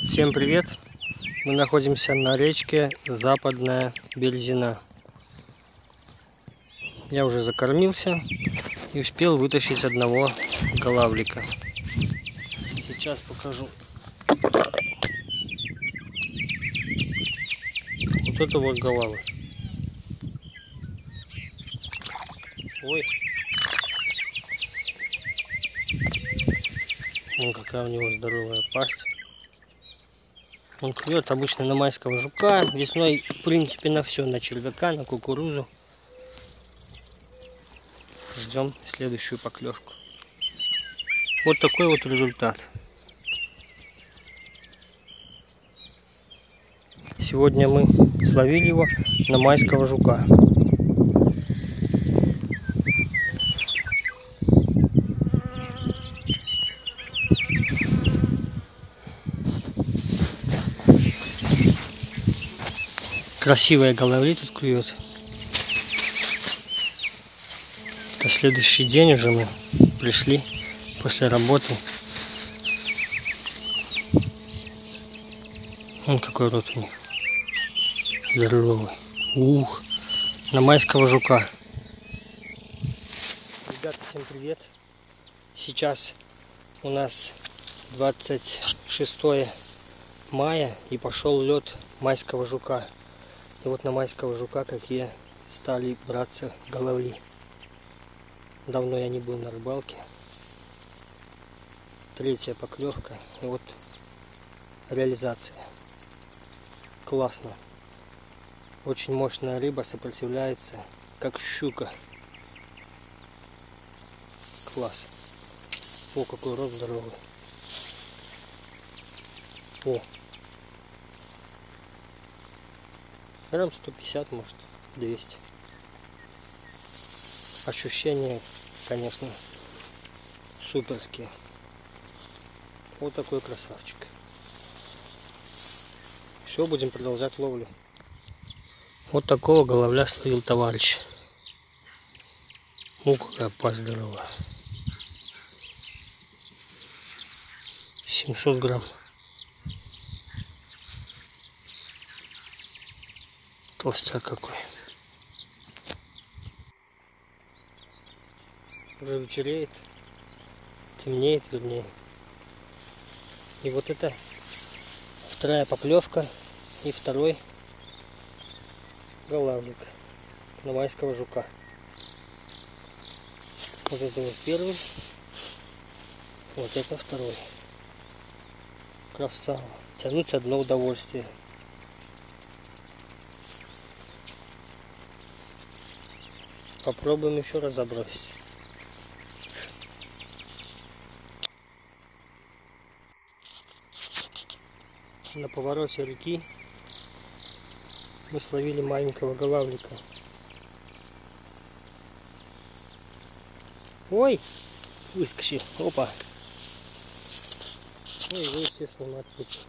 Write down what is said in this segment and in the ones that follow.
Всем привет! Мы находимся на речке Западная Березина. Я уже закормился и успел вытащить одного голавлика. Сейчас покажу. Вот это вот голавль. Ой. Вон какая у него здоровая пасть. Он клюет обычно на майского жука, весной в принципе на все, на червяка, на кукурузу. Ждем следующую поклевку. Вот такой вот результат. Сегодня мы словили его на майского жука. Красивая головли тут клюет. Это следующий день уже мы пришли после работы. Вон какой рот у них. Здоровый. Ух, на майского жука. Ребята, всем привет. Сейчас у нас 26 мая и пошел лед майского жука. И вот на майского жука какие стали браться головли. Давно я не был на рыбалке. Третья поклевка. И вот реализация. Классно. Очень мощная рыба, сопротивляется, как щука. Класс. О, какой рот здоровый. О. Грамм 150, может, 200. Ощущения, конечно, суперские. Вот такой красавчик. Все, будем продолжать ловлю. Вот такого головля словил товарищ. Ну, какая пасть здоровая. 700 грамм. Толстяк какой. Уже вечереет, темнеет, вернее. И вот это вторая поклевка и второй голавлик на майского жука. Вот это вот первый, вот это второй. Красава. Тянуть одно удовольствие. Попробуем еще раз забросить. На повороте реки мы словили маленького голавлика. Ой! Выскочил. Опа! Ну, его, естественно, мы отпустим.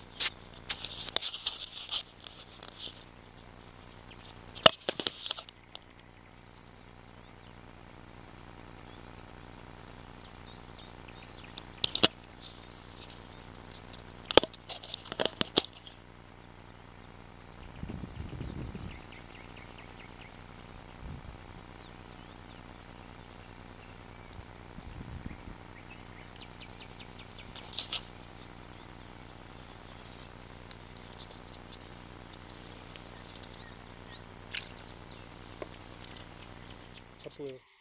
Поплыл.